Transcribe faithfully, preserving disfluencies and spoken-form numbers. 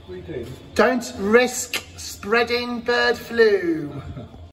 What are you doing? Don't risk spreading bird flu.